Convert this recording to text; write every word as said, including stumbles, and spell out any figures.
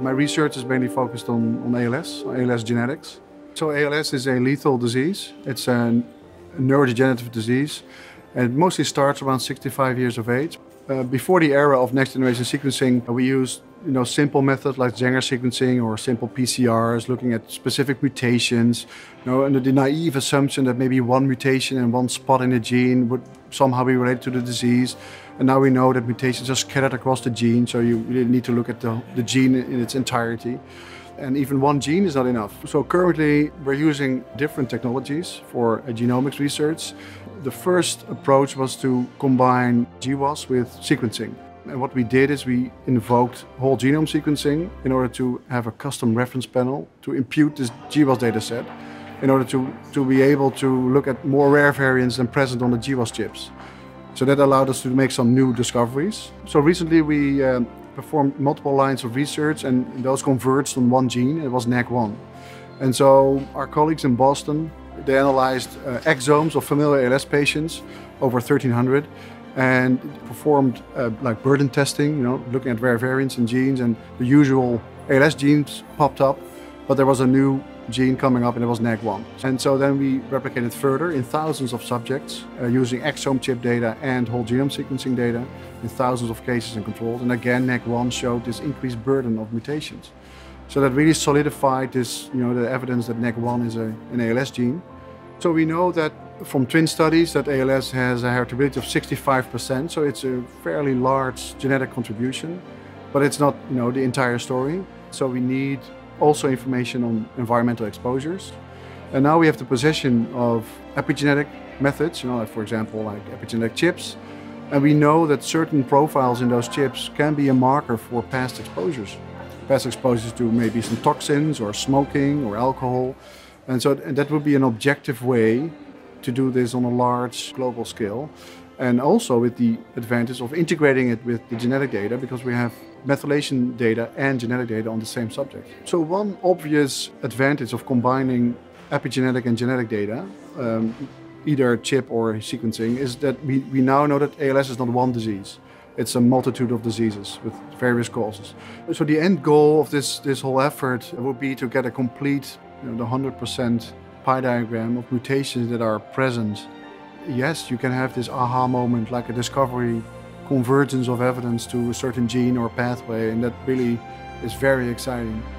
My research is mainly focused on, on A L S, A L S genetics. So A L S is a lethal disease. It's a neurodegenerative disease, and it mostly starts around sixty-five years of age. Uh, before the era of next generation sequencing, we used you know, simple methods like Sanger sequencing or simple P C Rs, looking at specific mutations, you know, under the naive assumption that maybe one mutation and one spot in the gene would somehow be related to the disease. And now we know that mutations are scattered across the gene, so you really need to look at the, the gene in its entirety. And even one gene is not enough. So currently we're using different technologies for genomics research. The first approach was to combine G W A S with sequencing. And what we did is we invoked whole genome sequencing in order to have a custom reference panel to impute this G W A S data set in order to, to be able to look at more rare variants than present on the G W A S chips. So that allowed us to make some new discoveries. So recently we um, performed multiple lines of research, and those converged on one gene. It was N A C one. And so our colleagues in Boston, they analyzed uh, exomes of familial A L S patients, over thirteen hundred, and performed uh, like burden testing, you know, looking at rare variants in genes, and the usual A L S genes popped up, but there was a new gene coming up and it was N A C one. And so then we replicated further in thousands of subjects uh, using exome chip data and whole genome sequencing data in thousands of cases and controls. And again, N A C one showed this increased burden of mutations. So that really solidified this, you know, the evidence that N A C one is a, an A L S gene. So we know that from twin studies that A L S has a heritability of sixty-five percent, so it's a fairly large genetic contribution, but it's not, you know, the entire story. So we need also information on environmental exposures. And now we have the position of epigenetic methods, you know, like for example, like epigenetic chips. And we know that certain profiles in those chips can be a marker for past exposures. Past exposures to maybe some toxins or smoking or alcohol. And so and that would be an objective way to do this on a large global scale. And also with the advantage of integrating it with the genetic data, because we have methylation data and genetic data on the same subject. So one obvious advantage of combining epigenetic and genetic data, um, either chip or sequencing, is that we, we now know that A L S is not one disease. It's a multitude of diseases with various causes. So the end goal of this, this whole effort would be to get a complete, you know, the one hundred percent pie diagram of mutations that are present. Yes, you can have this aha moment, like a discovery, convergence of evidence to a certain gene or pathway, and that really is very exciting.